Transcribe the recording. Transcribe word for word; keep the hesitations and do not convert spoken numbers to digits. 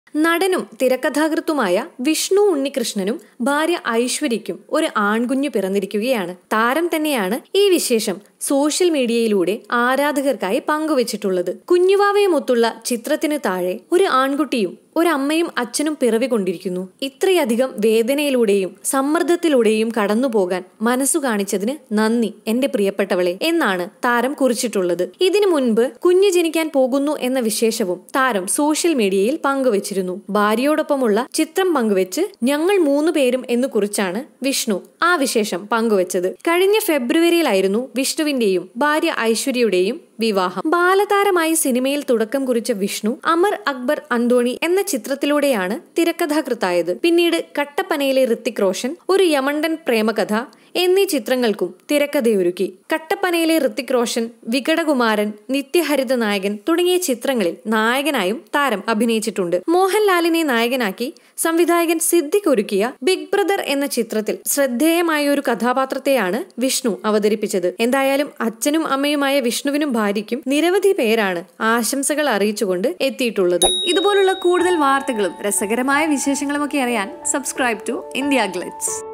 നടനും തിരക്കഥാകൃത്തുമായ വിഷ്ണു ഉണ്ണികൃഷ്ണനും ഭാര്യ ഐശ്വര്യയ്ക്കും ഒരു ആൺകുഞ്ഞു പിറന്നിരിക്കുകയാണ്. താരം തന്നെയാണ് ഈ വിശേഷം സോഷ്യൽ മീഡിയയിലൂടെ ആരാധകർക്കായി പങ്കുവച്ചിട്ടുള്ളത്. കുഞ്ഞുവാവയുമൊത്തുള്ള ചിത്രത്തിന് താഴെ ഒരു ആൺകുട്ടിയും ഒരമ്മയും അച്ഛനും പിറവികൊണ്ടിരിക്കുന്നു. ഇത്രയധികം വേദനയിലൂടെയും സമ്മർദ്ദത്തിലൂടെയും കടന്നുപോകാൻ മനസ്സു കാണിച്ചതിന് നന്ദി എന്റെ പ്രിയപ്പെട്ടവളെ എന്നാണ് താരം കുറിച്ചിട്ടുള്ളത്. ഇതിനു മുൻപ് കുഞ്ഞ് ജനിക്കാൻ പോകുന്നു എന്ന വിശേഷവും താരം സോഷ്യൽ മീഡിയയിൽ പങ്കുവച്ചിരുന്നു. ഭാര്യയോടൊപ്പമുള്ള ചിത്രം പങ്കുവെച്ച് ഞങ്ങൾ മൂന്നു പേരും എന്ന് കുറിച്ചാണ് വിഷ്ണു ആ വിശേഷം പങ്കുവച്ചത്. കഴിഞ്ഞ ഫെബ്രുവരിയിലായിരുന്നു വിഷ്ണുവിന്റെയും ഭാര്യ ഐശ്വര്യയുടെയും വിവാഹം. ബാലതാരമായി സിനിമയിൽ തുടക്കം കുറിച്ച വിഷ്ണു അമർ അക്ബർ അന്തോണി എന്ന ചിത്രത്തിലൂടെയാണ് തിരക്കഥാകൃത്തായത്. പിന്നീട് കട്ടപ്പനയിലെ ഋത്തിക് റോഷൻ, ഒരു യമണ്ടൻ പ്രേമകഥ എന്നീ ചിത്രങ്ങൾക്കും തിരക്കഥയൊരുക്കി. കട്ടപ്പനയിലെ ഋത്തിക് റോഷൻ, വികടകുമാരൻ, നിത്യഹരിത നായകൻ തുടങ്ങിയ ചിത്രങ്ങളിൽ നായകനായും താരം അഭിനയിച്ചിട്ടുണ്ട്. മോഹൻലാലിനെ നായകനാക്കി സംവിധായകൻ സിദ്ദിഖ് ഒരുക്കിയ ബിഗ് ബ്രദർ എന്ന ചിത്രത്തിൽ ശ്രദ്ധേയമായ ഒരു കഥാപാത്രത്തെയാണ് വിഷ്ണു അവതരിപ്പിച്ചത്. എന്തായാലും അച്ഛനും അമ്മയുമായ വിഷ്ണുവിനും ഭാര്യയ്ക്കും നിരവധി പേരാണ് ആശംസകൾ അറിയിച്ചുകൊണ്ട് എത്തിയിട്ടുള്ളത്. ഇതുപോലുള്ള കൂടുതൽ വാർത്തകളും രസകരമായ വിശേഷങ്ങളും ഒക്കെ അറിയാൻ സബ്സ്ക്രൈബ് ടു ഇന്ത്യ ഗ്ലിറ്റ്സ്.